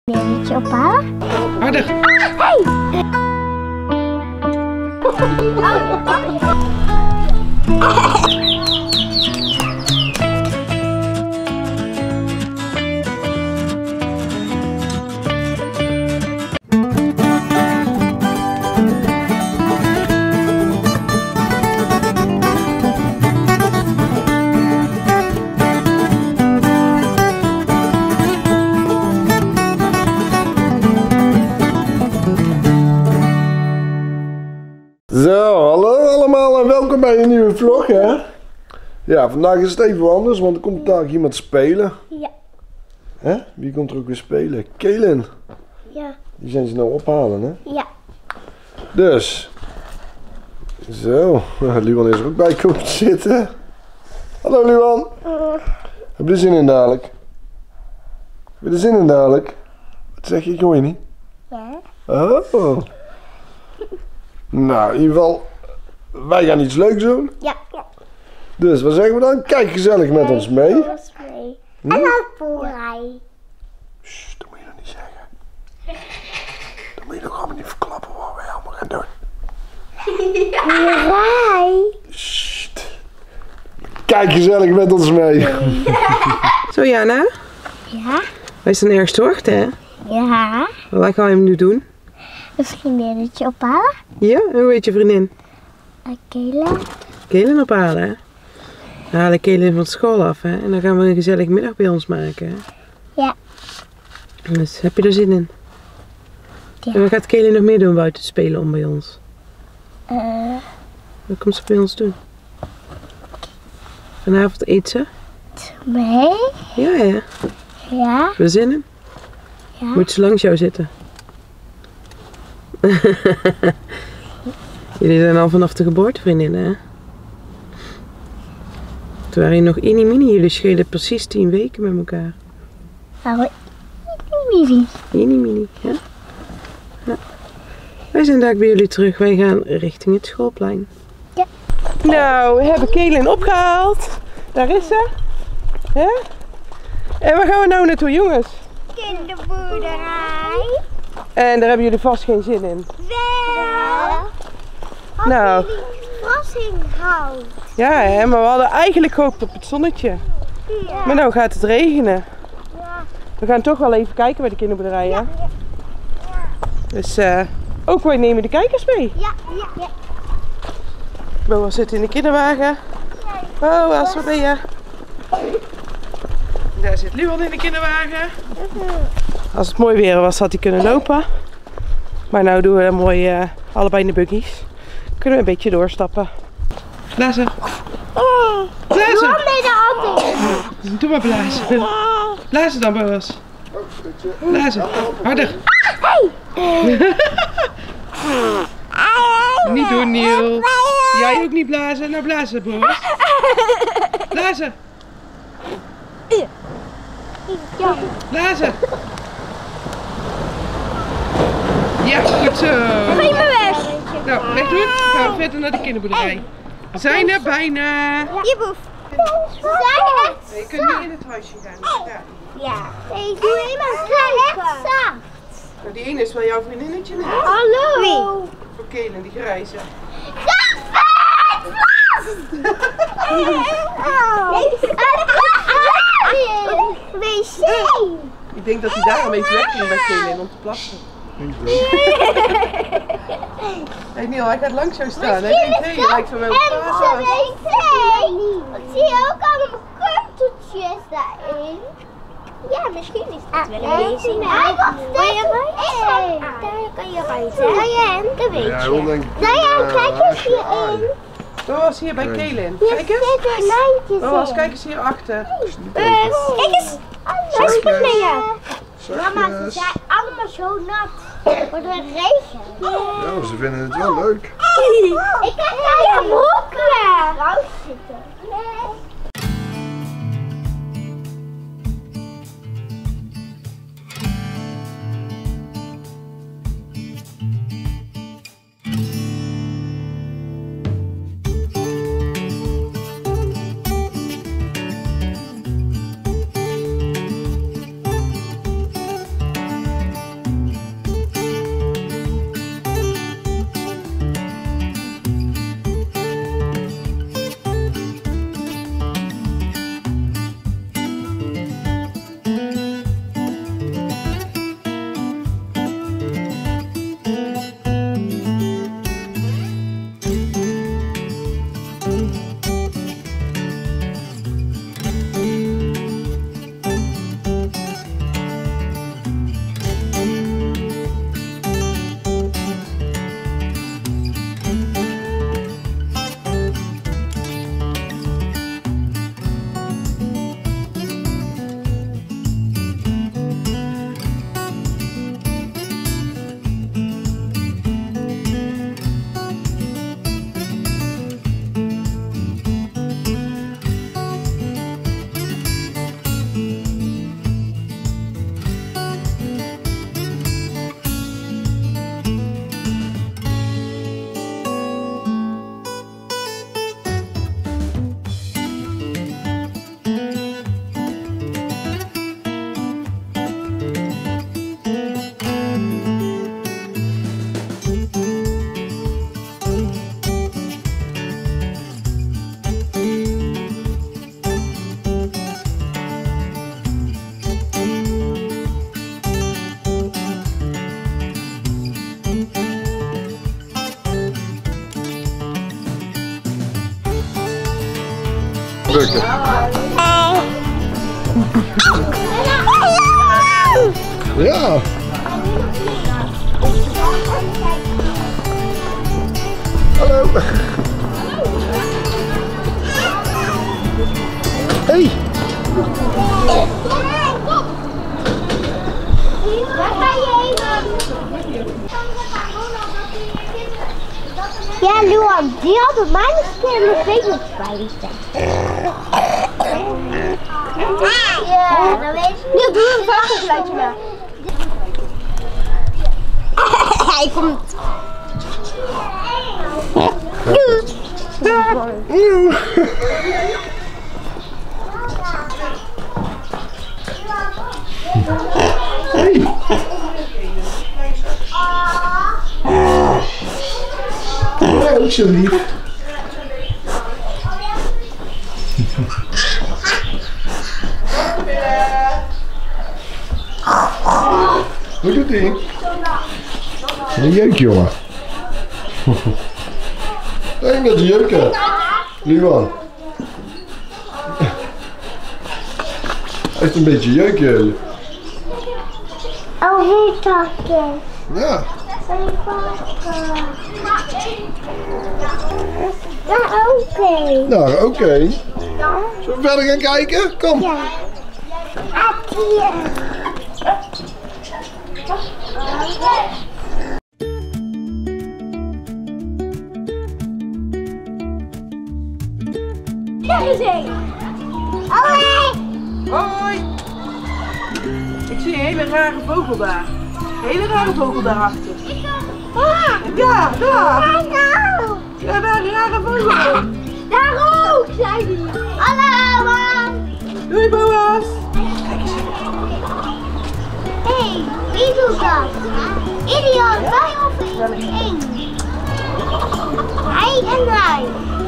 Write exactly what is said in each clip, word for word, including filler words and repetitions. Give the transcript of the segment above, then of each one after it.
Belletje ophalen. Harder. Hey! Zo, hallo allemaal en welkom bij een nieuwe vlog, hè? Ja, vandaag is het even anders, want er komt daar iemand spelen. Ja. Hè? Wie komt er ook weer spelen? Kaylin. Ja. Die zijn ze nou ophalen, hè? Ja. Dus. Zo, Luan is er ook bij komen zitten. Hallo Luan. Uh, Heb je er zin in dadelijk? Heb je er zin in dadelijk? Wat zeg je? Ik hoor je niet. ja. Oh. Nou, in ieder geval, wij gaan iets leuks doen. Ja. Ja. Dus wat zeggen we dan? Kijk gezellig met ons mee. Met ons mee. Hm? En een boerderij. Sst, dat moet je nog niet zeggen. Dat moet je nog allemaal niet verklappen wat wij allemaal gaan doen. Boerderij. Sst. Kijk gezellig met ons mee. Zo Jana, Ja. wij staan ergens te wachten, hè? Ja. Wat gaan we nu doen? Een vriendinnetje ophalen. Ja, en hoe heet je vriendin? En Kaylin. Kaylin ophalen, hè? We halen Kaylin van school af, hè? En dan gaan we een gezellige middag bij ons maken, hè? Ja. Dus heb je er zin in? Ja. En wat gaat Kaylin nog meer doen buiten spelen om bij ons? Uh, Wat komt ze bij ons doen? Vanavond eet ze? mee. Ja, ja. Ja. Heb je er zin in? Ja. Moet ze langs jou zitten? Jullie zijn al vanaf de geboorte vriendinnen, hè? Toen waren je nog mini-mini, jullie schelen precies tien weken met elkaar. Nou, Miri. Mini-mini, ja? Ja. Wij zijn daar bij jullie terug, wij gaan richting het schoolplein. Ja. Nou, we hebben Kaylin opgehaald. Daar is ze. Ja? En waar gaan we nou naartoe, jongens? Kinderboerderij. En daar hebben jullie vast geen zin in. Wel. Nou. Verrassing houdt. Ja, hè, maar we hadden eigenlijk gehoopt op het zonnetje. Ja. Maar nou gaat het regenen. Ja. We gaan toch wel even kijken bij de kinderboerderij, hè? Ja. Dus eh, ook wij nemen de kijkers mee. Ja. Ja. Ja. Boas zit in de kinderwagen. Boas, waar ben je? Daar zit Luan in de kinderwagen. Als het mooi weer was, had hij kunnen lopen. Maar nou doen we dan mooi uh, allebei in de buggies. Kunnen we een beetje doorstappen. Blazen. Blazen. Nee, de andere. Doe maar blazen. Blazen dan, Boas. Blazen. Harder. Niet doen, Niel. Jij ook niet blazen. Nou blazen, Boas. Blazen. Ja. Blazen. Ja, goed zo. Geef me weg. Nou, wegdoen. Dan gaan we verder naar de kinderboerderij. We zijn er bijna. Je boef. Ze zijn echt Je kunt niet in het huisje gaan. Ja. Ja. Ik doe helemaal kijken. Nou, die ene is wel jouw vriendinnetje. Hè? Hallo. Wie? Voor Kaylin, die grijze. Wc. Ik denk dat hij daarom even wegging bij Kaylin om te plassen. Hé Niel, hij gaat langs jou staan. Hij denkt, hé, je lijkt van mij op En de wc. Zie je ook allemaal kunteltjes daarin? Ja, misschien is het wel een wc. Hij was dit. Daar kan je ruiten. Diane, dat weet je. Ja, hoe denk ik? Diane, kijk eens hierin. Boas, hier bij Kaylin. Hier Kijk eens. zitten lijntjes Boas, in. kijk eens hierachter. Kijk eens. Hij springt naar jou. Mama, ze Zachtjes. zijn allemaal zo nat. Voor de regen. Ja, ze vinden het wel leuk. Ik heb daar een broeken. Raus zitten. Nee. drukken. Ja. Hallo. Hey. Waar ga je heen? Ja, Luan, die had op mij eens een keer in de feestjes bij ja, dan weet je. Nu doe een vagelgeluidje maar. Hij komt. Hey. Ja, ook zo lief. Hoe doet hij? Een jeuk, jongen. Hé, met de jeuken. Luan. Hij heeft een beetje jeukje. Oh, hier takken. Ja. Ja, oké. Nou, oké. Okay. Zullen we verder gaan kijken? Kom. Ja. Akkie. Daar is hij. Hoi. Hoi! Ik zie een hele rare vogel daar. Een hele rare vogel daarachter. Ah, Ja, daar! hallo. Ja, daar, een rare vogel. Daar ook, zei hij. Hallo, man. Doei, Boas! Hé, hey, wie doet dat? Idioot, wij of één? Hij en wij.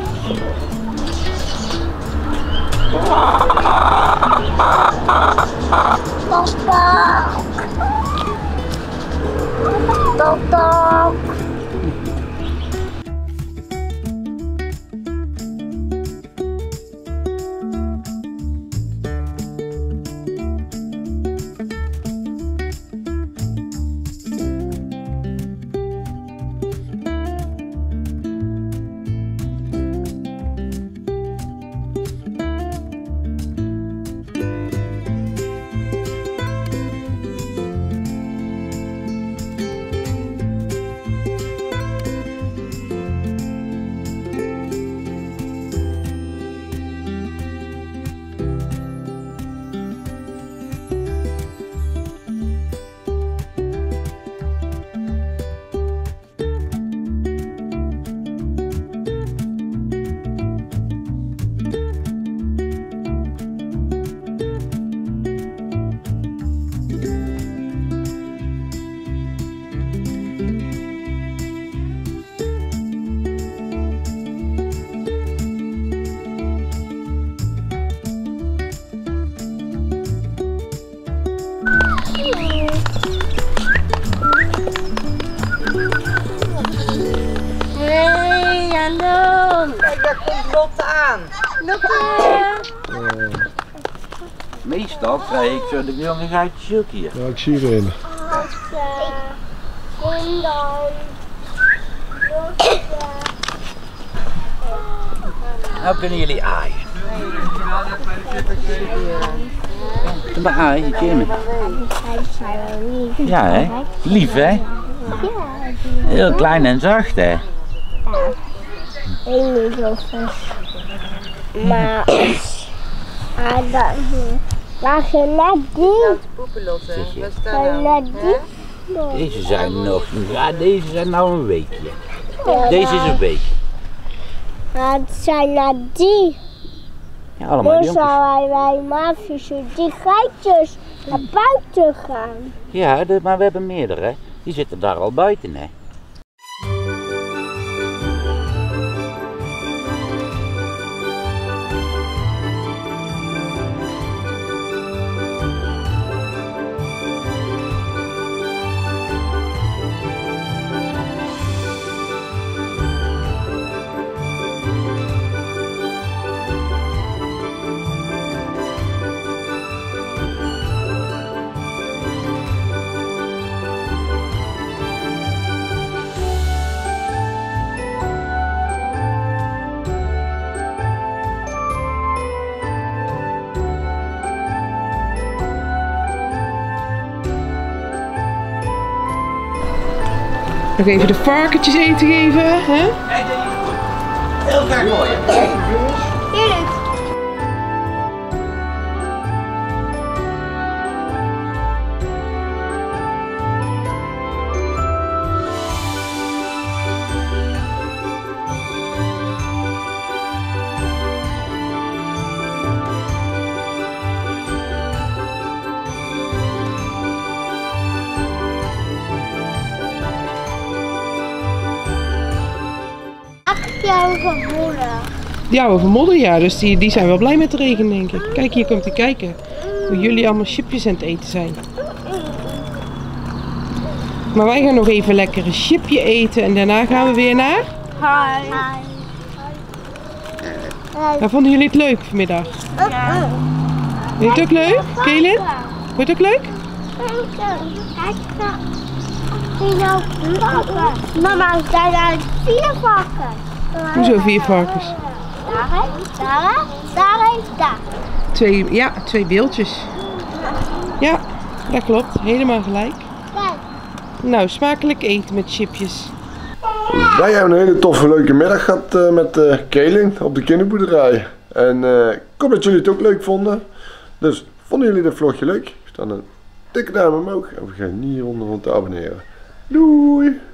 Tok, tok. Tok, tok. Kijk, daar komt Lotte aan. Uh, meestal krijg ik zo de jongen uit de zoek hier. Ja, ik zie er een. Nou kunnen jullie aaien. En dan aai je Jimmy. Ja hè, lief hè? Heel klein en zacht hè? Ik niet zo vast. Maar hij dat waar je net die, Zeg je. waar net die. Deze zijn nog, ja deze zijn nou een weekje. Ja, Deze is een week. maar het zijn net die. Ja, allemaal Dus jongens. zou wij maar vissen die geitjes naar buiten gaan. Ja, de- maar we hebben meerdere hè. Die zitten daar al buiten hè. Nog even de varkentjes eten geven, hè? Heel graag mooi. Heerlijk. Ja, over modder. Ja, over modder, ja. Dus die, die zijn wel blij met de regen, denk ik. Kijk, hier komt hij kijken. Hoe jullie allemaal chipjes aan het eten zijn. Maar wij gaan nog even lekker een chipje eten. En daarna gaan we weer naar... Hi. Ja, vonden jullie het leuk vanmiddag? Ja. Vind je het ook leuk, Kaylin? Vond je het ook leuk? Mama, daar zijn vier varkens. Hoezo vier varkens? Daar, daar, daar en daar. Twee, ja, twee beeldjes. Ja, dat klopt. Helemaal gelijk. Kijk. Nou, smakelijk eten met chipjes. Wij hebben een hele toffe leuke middag gehad uh, met uh, Kaylin op de kinderboerderij. En uh, ik hoop dat jullie het ook leuk vonden. Dus vonden jullie dit vlogje leuk? Staan een dikke duim omhoog en vergeet niet hieronder te abonneren. Doei!